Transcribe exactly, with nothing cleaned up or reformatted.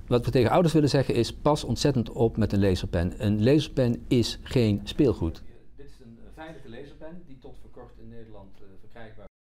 Wat we tegen ouders willen zeggen is, pas ontzettend op met een laserpen. Een laserpen is geen speelgoed. Dit is een veilige laserpen die tot voor kort in Nederland uh, verkrijgbaar